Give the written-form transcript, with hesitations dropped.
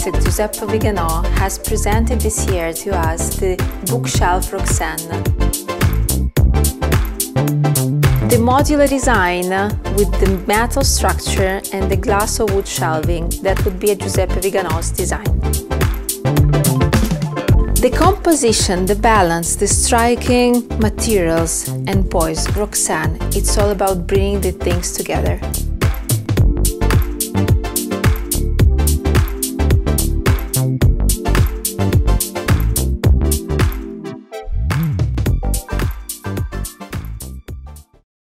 architect Giuseppe Viganò has presented this year to us the bookshelf Roxane. The modular design with the metal structure and the glass or wood shelving, that would be a Giuseppe Viganò's design. The composition, the balance, the striking materials and poise, Roxane, it's all about bringing the things together.